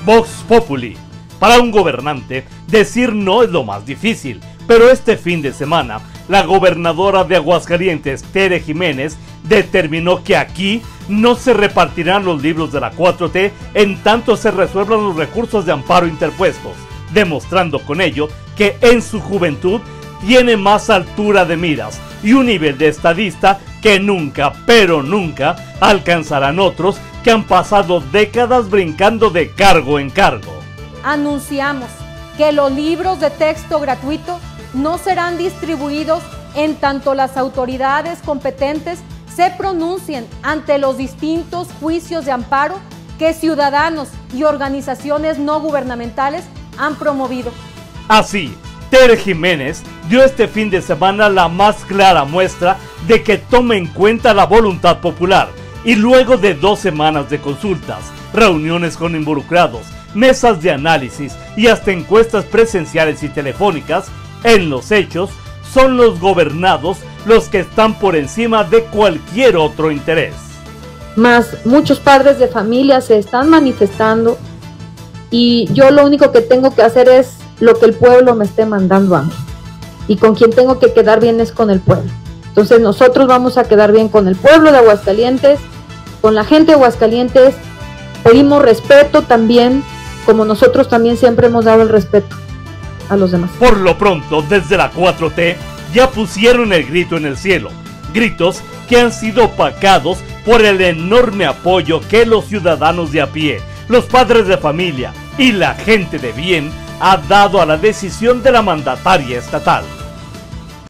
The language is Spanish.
Vox Populi. Para un gobernante, decir no es lo más difícil, pero este fin de semana, la gobernadora de Aguascalientes, Tere Jiménez, determinó que aquí no se repartirán los libros de la 4T en tanto se resuelvan los recursos de amparo interpuestos, demostrando con ello que en su juventud tiene más altura de miras y un nivel de estadista que nunca, pero nunca, alcanzarán otros que han pasado décadas brincando de cargo en cargo. Anunciamos que los libros de texto gratuito no serán distribuidos en tanto las autoridades competentes se pronuncien ante los distintos juicios de amparo que ciudadanos y organizaciones no gubernamentales han promovido. Así, Tere Jiménez dio este fin de semana la más clara muestra de que toma en cuenta la voluntad popular y luego de 2 semanas de consultas, reuniones con involucrados, mesas de análisis y hasta encuestas presenciales y telefónicas, en los hechos son los gobernados los que están por encima de cualquier otro interés. Más muchos padres de familia se están manifestando y yo lo único que tengo que hacer es lo que el pueblo me esté mandando a mí, y con quien tengo que quedar bien es con el pueblo. Entonces nosotros vamos a quedar bien con el pueblo de Aguascalientes, con la gente de Aguascalientes. Pedimos respeto también, como nosotros también siempre hemos dado el respeto a los demás. Por lo pronto, desde la 4T ya pusieron el grito en el cielo, gritos que han sido opacados por el enorme apoyo que los ciudadanos de a pie, los padres de familia y la gente de bien ha dado a la decisión de la mandataria estatal.